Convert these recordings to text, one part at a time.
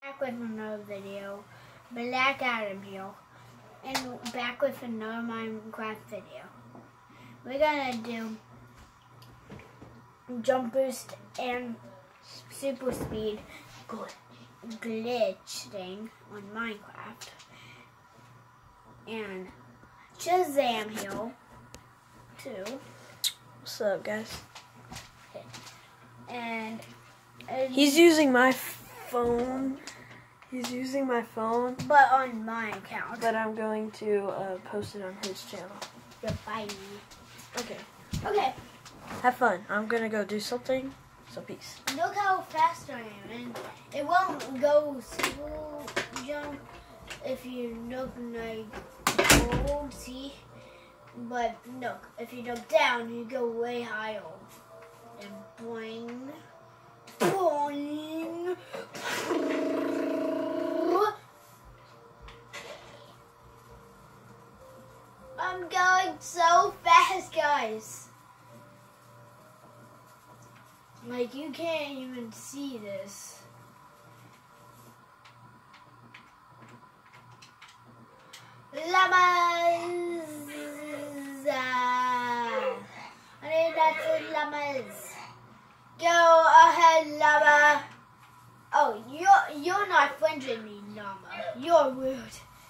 Back with another video, Black Adam here, and back with another Minecraft video. We're gonna do jump boost and super speed glitch thing on Minecraft, and Shazam here too. What's up, guys? And he's using my phone. He's using my phone, but on my account. but I'm going to post it on his channel. Goodbye. Okay. Okay. Have fun. I'm gonna go do something. So peace. Look how fast I am, and it won't go slow jump if you look like gold, see? But look, if you look down, you go way higher. And boing, boing. I'm going so fast, guys. Like, you can't even see this. Llamas! I mean, that's llamas. Go ahead, llama. Oh, you're not friends with me, llama. You're rude.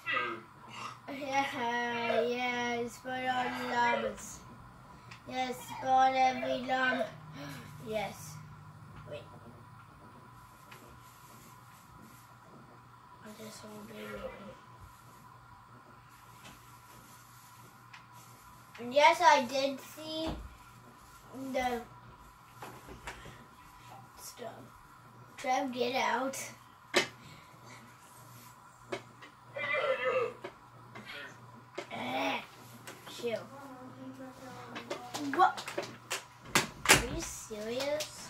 Yeah, spawn all llamas. Yes, spawn every llama. Yes. Wait. I just saw a baby one. And yes, I did see the stuff. Trev, get out. Chill. What? Are you serious?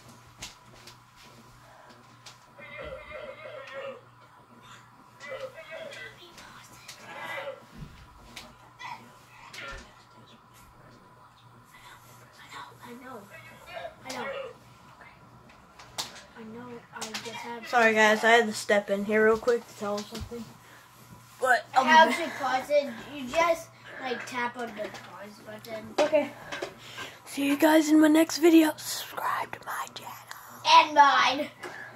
I know, I just have... Sorry, guys. I had to step in here real quick to tell him something. But how to pause it? You just like tap on the pause button. Okay. See you guys in my next video. Subscribe to my channel. And mine.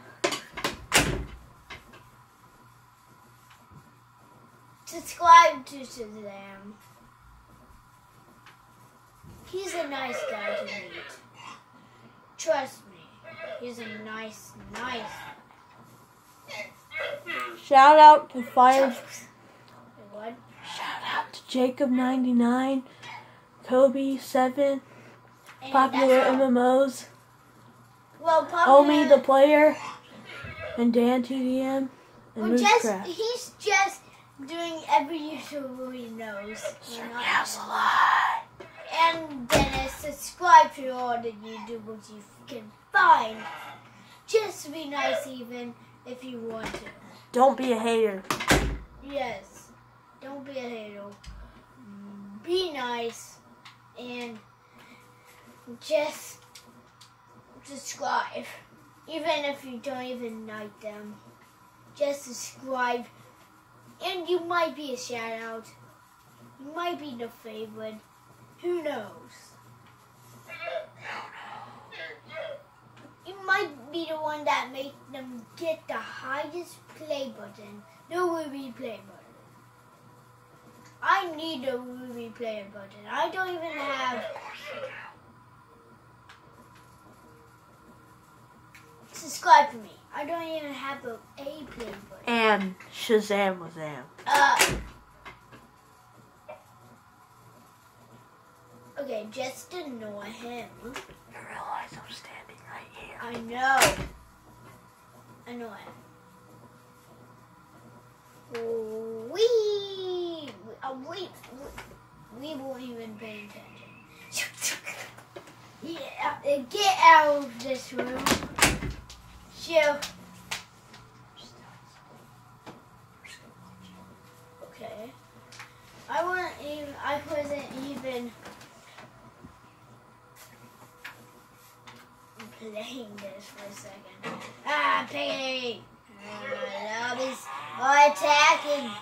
Subscribe to Shazam. He's a nice guy to meet. Trust me. He's a nice. Shout out to Fire. What? Shout out to Jacob99, Kobe7, Popular MMOs, Well, Popular... Omi the Player, and Dan TDM, and Moosecraft. He's just doing every YouTuber he knows. House alive. And Dennis, subscribe to all the YouTubers you can find. Just be nice even if you want to. Don't be a hater. Yes. Don't be a hater. Be nice and just subscribe. Even if you don't even like them. Just subscribe. And you might be a shout out. You might be the favorite. Who knows? You might be the one that made them get the highest play button. The Ruby play button. I need a Ruby play button. I don't even have... Subscribe to me. I don't even have a play button. And Shazam was them. Okay, just ignore him. You realize I'm standing right here. I know. Annoy him. We won't even pay attention. Yeah, get out of this room. Chill. Okay. I wasn't even playing this for a second. Ah, piggy! Hello? Attacking.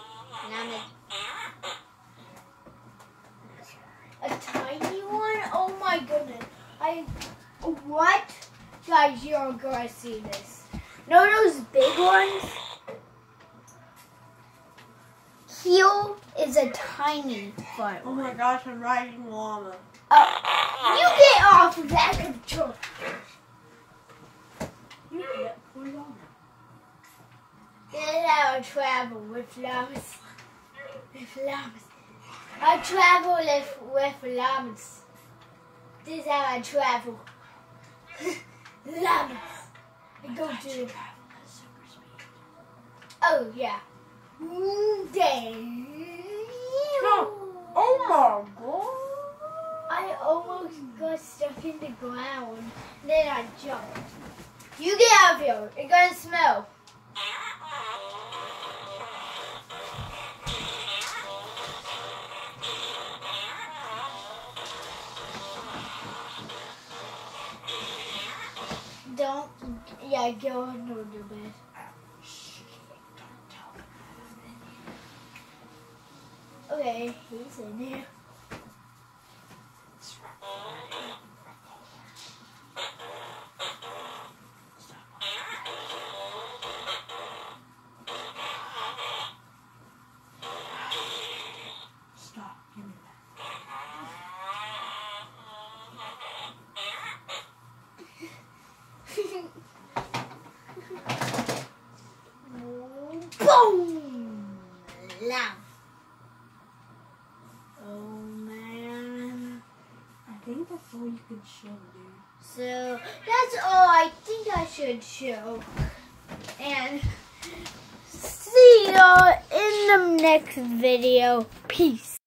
A tiny one? Oh my goodness. What? Guys, you're gonna see this. Know those big ones? Heel is a tiny one. Oh my gosh, I'm riding a llama. You get off of that control. You get put it on. This is how I travel with llamas. With llamas. I travel with llamas. This is how I travel. Llamas. I go to. Oh yeah. Oh my god. I almost got stuck in the ground. Then I jumped. You get out of here. It's gonna smell. Don't. Yeah, go under the bed. Okay, he's in there. Stop, give me that. Boom! Lamb. Oh man. I think that's all you can show, dude. So that's all I think I should show. And see y'all in the next video. Peace.